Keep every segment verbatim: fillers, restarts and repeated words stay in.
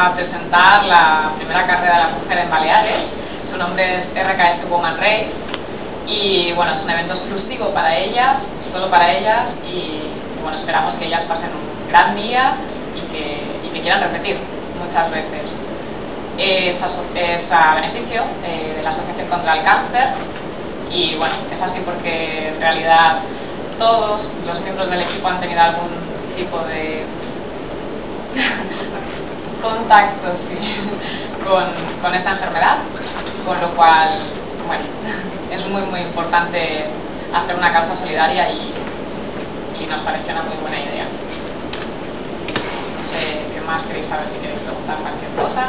a presentar la primera carrera de la mujer en Baleares. Su nombre es R K S Woman Race y bueno, es un evento exclusivo para ellas, solo para ellas, y bueno, esperamos que ellas pasen un gran día y que, y que quieran repetir muchas veces. Es a, es a beneficio de, de la Asociación contra el Cáncer y bueno, es así porque en realidad todos los miembros del equipo han tenido algún tipo de contacto sí, con, con esta enfermedad, con lo cual, bueno, es muy muy importante hacer una causa solidaria y, y nos pareció una muy buena idea. No sé qué más queréis saber, si queréis preguntar cualquier cosa.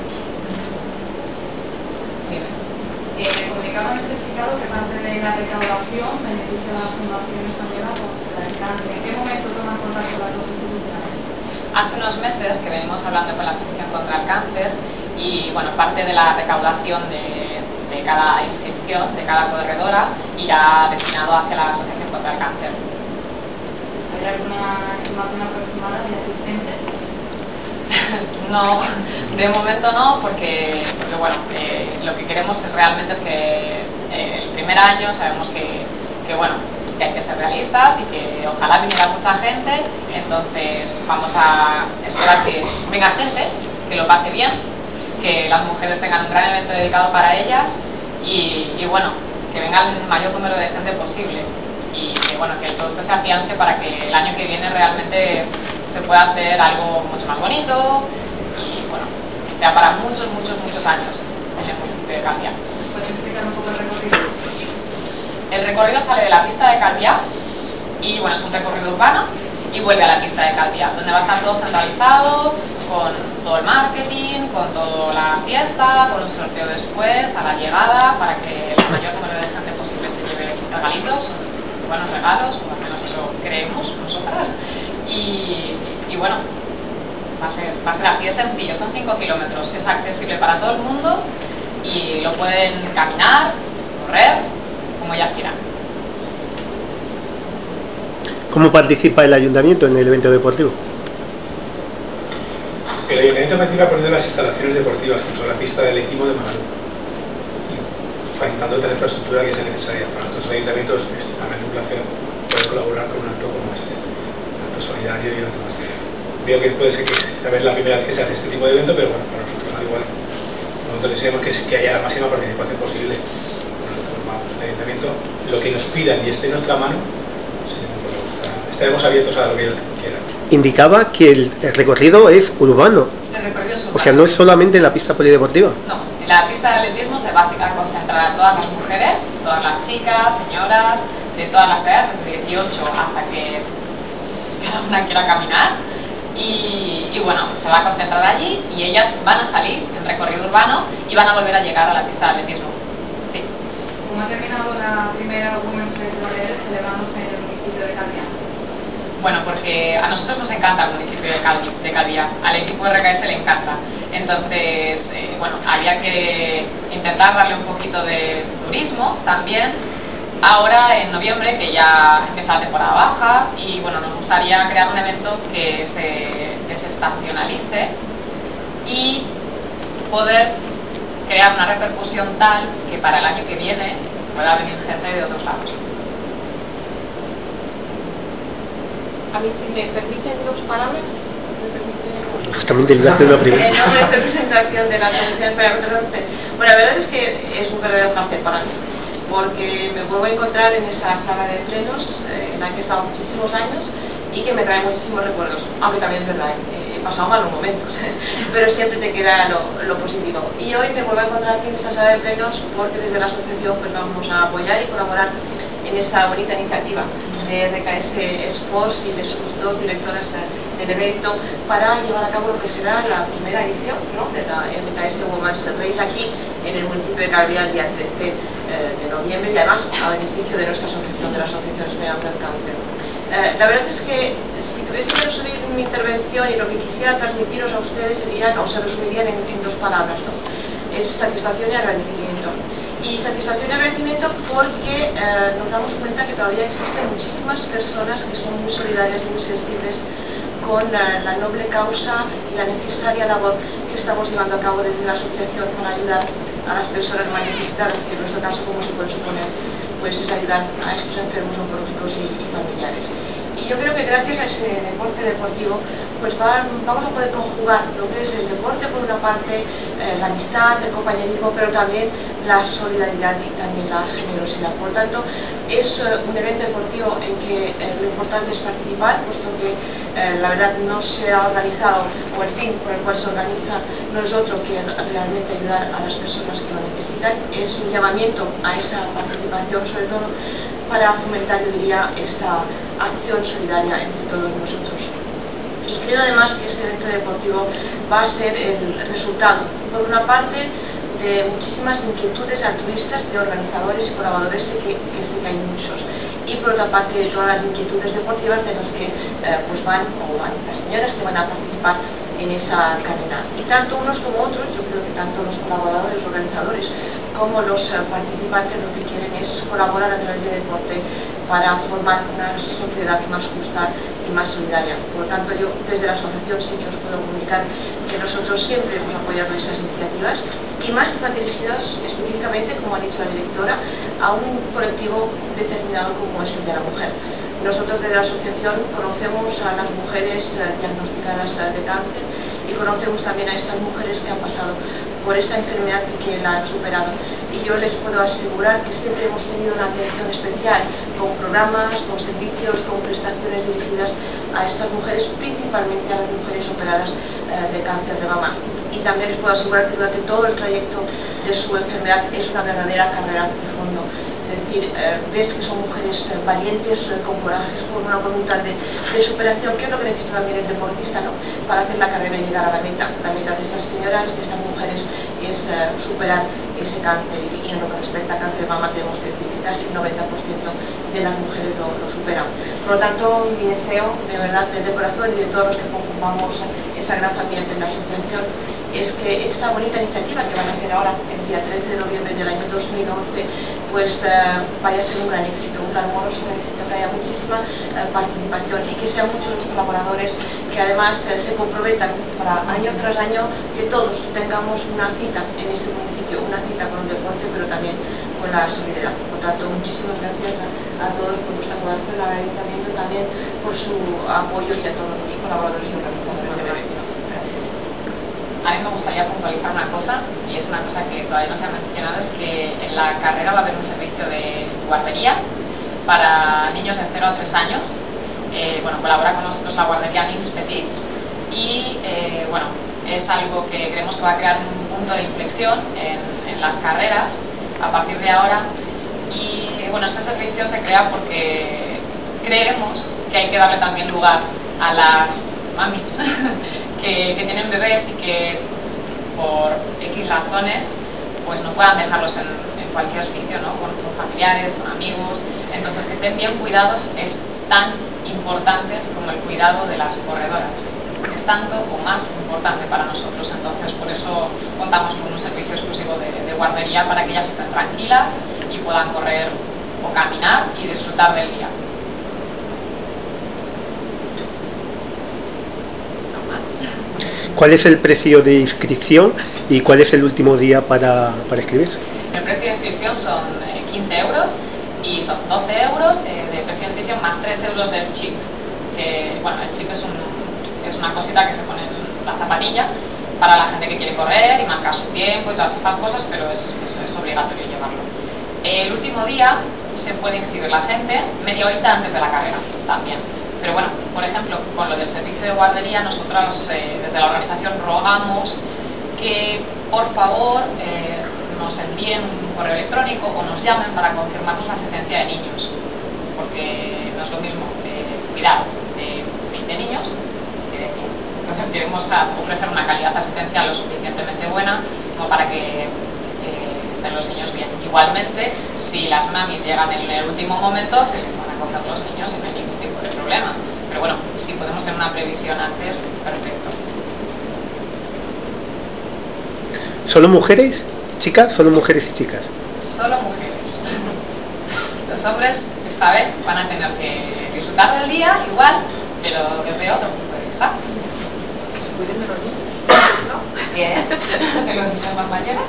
Dime. Eh, el comunicado ha especificado que parte de la recaudación beneficia a la Fundación Española contra el Cáncer. ¿En qué momento toman contacto las dos instituciones? Hace unos meses que venimos hablando con la Asociación contra el Cáncer y bueno, parte de la recaudación de, de cada inscripción, de cada corredora, irá destinado hacia la Asociación contra el Cáncer. ¿Hay alguna estimación aproximada de asistentes? No, de momento no, porque, porque bueno, eh, lo que queremos realmente es que eh, el primer año sabemos que, que bueno, que hay que ser realistas y que ojalá viniera mucha gente, entonces vamos a esperar que venga gente, que lo pase bien, que las mujeres tengan un gran evento dedicado para ellas y, y bueno, que venga el mayor número de gente posible y que bueno, que el producto se afiance para que el año que viene realmente se pueda hacer algo mucho más bonito y bueno, que sea para muchos, muchos, muchos años en el municipio de Calviá. ¿Pueden explicar un poco el recorrido? El recorrido sale de la pista de Calviá y bueno, es un recorrido urbano y vuelve a la pista de Calviá, donde va a estar todo centralizado, con todo el marketing, con toda la fiesta, con un sorteo después, a la llegada, para que el mayor número de gente posible se lleve regalitos, buenos regalos, o al menos eso creemos nosotras. Y, y bueno, va a, ser, va a ser así, es sencillo, son cinco kilómetros, es accesible para todo el mundo y lo pueden caminar, correr, como ellas quieran. ¿Cómo participa el ayuntamiento en el evento deportivo? El ayuntamiento participa poniendo las instalaciones deportivas, que son la pista del equipo de Manalú, y facilitando toda la infraestructura que sea necesaria. Para nosotros los ayuntamientos es totalmente un placer poder colaborar con un acto como este, un acto solidario y otro más. Veo que puede ser que esta vez la primera vez que se hace este tipo de evento, pero bueno, para nosotros al igual. Nosotros deseamos que, que haya la máxima participación posible. Nosotros vamos, el ayuntamiento, lo que nos pidan y esté en nuestra mano, sí, pues, está, estaremos abiertos a lo que quieran. Indicaba que el, el recorrido es urbano. El recorrido es urbano. O sea, no es solamente en la pista polideportiva. No, en la pista de atletismo se va a concentrar a todas las mujeres, todas las chicas, señoras, de todas las edades, entre dieciocho hasta que cada una quiera caminar. Y, y bueno, se va a concentrar allí y ellas van a salir en recorrido urbano y van a volver a llegar a la pista de atletismo. Sí. ¿Cómo ha terminado la primera Women's Race de Baleares celebrándose en el municipio de Calviá? Bueno, porque a nosotros nos encanta el municipio de, Calvi, de Calviá, al equipo de R K S le encanta. Entonces, eh, bueno, había que intentar darle un poquito de turismo también. Ahora en noviembre, que ya empieza la temporada baja, y bueno, nos gustaría crear un evento que se, que se estacionalice y poder crear una repercusión tal que para el año que viene pueda venir gente de otros lados. A mí, si me permiten dos palabras, me permite... Justamente le voy a hacer una pregunta. En nombre de representación de la Asociación para Representante. Bueno, la verdad es que es un verdadero placer para mí, porque me vuelvo a encontrar en esa sala de plenos eh, en la que he estado muchísimos años y que me trae muchísimos recuerdos, aunque también es verdad, eh, he pasado malos momentos, pero siempre te queda lo, lo positivo. Y hoy me vuelvo a encontrar aquí en esta sala de plenos porque desde la asociación pues, vamos a apoyar y colaborar en esa bonita iniciativa de R K S Sports y de sus dos directoras del evento para llevar a cabo lo que será la primera edición, ¿no?, de la R K S Women's Race aquí en el municipio de Calviá el día trece de noviembre y además a beneficio de nuestra asociación, de la Asociación Española del Cáncer. Eh, la verdad es que si tuviese que resumir mi intervención y lo que quisiera transmitiros a ustedes serían, o se resumirían en, en dos palabras, ¿no? Es satisfacción y agradecimiento. Y satisfacción y agradecimiento porque eh, nos damos cuenta que todavía existen muchísimas personas que son muy solidarias y muy sensibles con la, la noble causa y la necesaria labor que estamos llevando a cabo desde la asociación para ayudar a las personas más necesitadas, que en nuestro caso, como se puede suponer, pues es ayudar a estos enfermos oncológicos y, y familiares. Y yo creo que gracias a ese deporte deportivo pues va, vamos a poder conjugar lo que es el deporte, por una parte, eh, la amistad, el compañerismo, pero también la solidaridad y también la generosidad. Por lo tanto, es eh, un evento deportivo en que eh, lo importante es participar, puesto que eh, la verdad no se ha organizado, o el fin por el cual se organiza no es otro que realmente ayudar a las personas que lo necesitan. Es un llamamiento a esa participación, sobre todo para fomentar, yo diría, esta acción solidaria entre todos nosotros. Y creo además que este evento deportivo va a ser el resultado, por una parte, de muchísimas inquietudes altruistas de organizadores y colaboradores, que, que sé que hay muchos, y por otra parte de todas las inquietudes deportivas de los que eh, pues van, o van las señoras que van a participar en esa carrera. Y tanto unos como otros, yo creo que tanto los colaboradores, organizadores, como los uh, participantes lo que quieren es colaborar a través del deporte para formar una sociedad más justa y más solidaria. Por lo tanto, yo desde la asociación sí que os puedo comunicar que nosotros siempre hemos apoyado esas iniciativas, y más están dirigidas específicamente, como ha dicho la directora, a un colectivo determinado como es el de la mujer. Nosotros desde la asociación conocemos a las mujeres uh, diagnosticadas uh, de cáncer, y conocemos también a estas mujeres que han pasado por esta enfermedad y que la han superado. Y yo les puedo asegurar que siempre hemos tenido una atención especial, con programas, con servicios, con prestaciones dirigidas a estas mujeres, principalmente a las mujeres operadas eh, de cáncer de mama. Y también les puedo asegurar que durante todo el trayecto de su enfermedad es una verdadera carrera de fondo. Es decir, eh, ves que son mujeres eh, valientes, eh, con corajes, con una voluntad de, de superación, que es lo que necesita también el deportista, ¿no?, para hacer la carrera y llegar a la meta. La meta de estas señoras, de estas mujeres, es eh, superar ese cáncer, y, y en lo que respecta a cáncer de mama tenemos que decir que casi el noventa por ciento de las mujeres lo, lo superan. Por lo tanto, mi deseo, de verdad, desde corazón y de todos los que conformamos esa gran familia de la asociación, es que esta bonita iniciativa que van a hacer ahora, el día trece de noviembre del año dos mil once, pues eh, vaya a ser un gran éxito, un gran moroso, un éxito, que haya muchísima eh, participación, y que sean muchos los colaboradores que además eh, se comprometan para año tras año que todos tengamos una cita en ese municipio, una cita con el deporte, pero también con la solidaridad. Por tanto, muchísimas gracias a, a todos por vuestra colaboración, al Ayuntamiento también por su apoyo, y a todos los colaboradores y organizadores del evento. A mí me gustaría puntualizar una cosa, y es una cosa que todavía no se ha mencionado, es que en la carrera va a haber un servicio de guardería para niños de cero a tres años. Eh, bueno, colabora con nosotros la guardería Nins Petits, y eh, bueno, es algo que creemos que va a crear un punto de inflexión en, en las carreras a partir de ahora. Y bueno, este servicio se crea porque creemos que hay que darle también lugar a las mamis que, que tienen bebés y que por X razones pues no puedan dejarlos en, en cualquier sitio, ¿no?, con, con familiares, con amigos. Entonces, que estén bien cuidados es tan importante como el cuidado de las corredoras. Es tanto o más importante para nosotros. Entonces, por eso contamos con un servicio exclusivo de, de guardería, para que ellas estén tranquilas y puedan correr o caminar y disfrutar del día. ¿Cuál es el precio de inscripción y cuál es el último día para, para inscribirse? El precio de inscripción son eh, quince euros, y son doce euros eh, de precio de inscripción más tres euros del chip. Que, bueno, el chip es, un, es una cosita que se pone en la zapatilla para la gente que quiere correr y marcar su tiempo y todas estas cosas, pero es, es, es obligatorio llevarlo. El último día se puede inscribir la gente media horita antes de la carrera también. Pero bueno, por ejemplo, con lo del servicio de guardería, nosotros eh, desde la organización rogamos que por favor eh, nos envíen un correo electrónico o nos llamen para confirmarnos la asistencia de niños, porque no es lo mismo eh, cuidar de veinte niños que de cien. Entonces queremos ofrecer una calidad asistencial lo suficientemente buena como para que eh, estén los niños bien. Igualmente, si las mamis llegan en el último momento, se les van a coger los niños y no hay ningún tipo de problema. Pero bueno, si podemos tener una previsión antes, perfecto. ¿Solo mujeres, chicas? ¿Solo mujeres y chicas? Solo mujeres. Los hombres esta vez van a tener que disfrutar del día igual, pero desde otro punto de vista. Que se cuiden de los niños, ¿no? Bien, de los niños más mayores.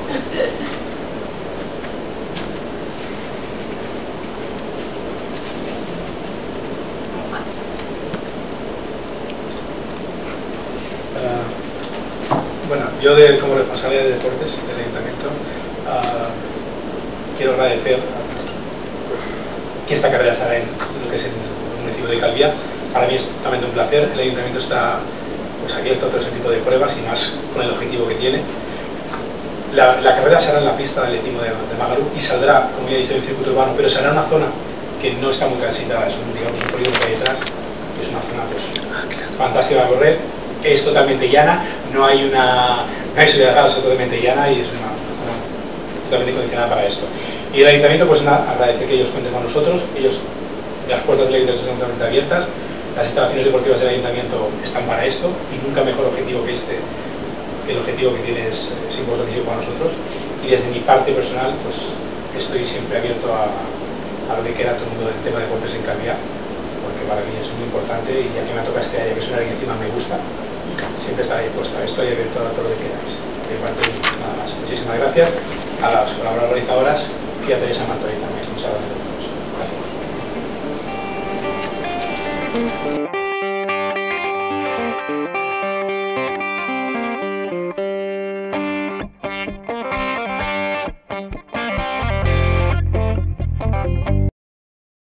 Uh, bueno, yo de, como responsable de deportes del Ayuntamiento uh, quiero agradecer que esta carrera se haga en lo que es el municipio de Calviá. Para mí es totalmente un placer. El Ayuntamiento está pues, abierto a todo ese tipo de pruebas y más con el objetivo que tiene. La, la carrera será en la pista del Etimo de, de Magalú y saldrá, como ya he dicho, en circuito urbano, pero será en una zona que no está muy transitada, es un, digamos, un polígono que hay detrás, es una zona pues, fantástica a correr, es totalmente llana, no hay una no hay subida de grados, es totalmente llana y es una, una zona totalmente condicionada para esto. Y el Ayuntamiento, pues nada, agradece que ellos cuenten con nosotros, ellos, las puertas del Ayuntamiento son totalmente abiertas, las instalaciones deportivas del Ayuntamiento están para esto y nunca mejor objetivo que este. El objetivo que tiene es, es importantísimo para nosotros y desde mi parte personal pues estoy siempre abierto a, a lo que quiera todo el mundo del tema de deportes en Calviá, porque para mí es muy importante y ya que me toca este área, que es una área que encima me gusta, siempre estaré dispuesto a esto y abierto a todo lo que queráis. De mi parte, nada más. Muchísimas gracias a las colaboradoras y a Teresa Martorell también. Muchas gracias a todos. Gracias.